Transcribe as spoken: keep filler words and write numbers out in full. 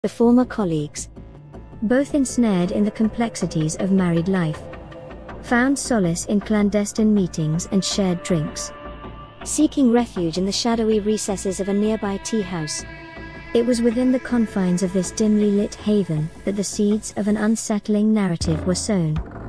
the former colleagues, both ensnared in the complexities of married life, found solace in clandestine meetings and shared drinks, seeking refuge in the shadowy recesses of a nearby teahouse. It was within the confines of this dimly lit haven that the seeds of an unsettling narrative were sown.